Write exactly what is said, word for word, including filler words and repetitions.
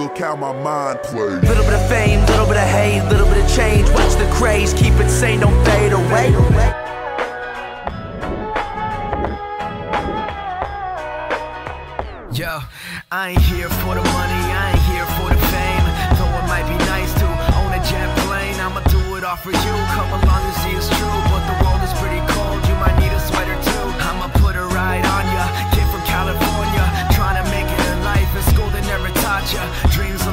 look how my mind plays. Little bit of fame, little bit of hate, little bit of change. Watch the craze, keep it sane, don't fade away. Yo, I ain't here for the money, I ain't here for the fame. Though it might be nice to own a jet plane, I'ma do it all for you, come along and see it's true. But the world is pretty cold, you might need a sweater too. I'ma put a ride on ya, kid from California, trying to make it in life. In school they never taught ya, dreams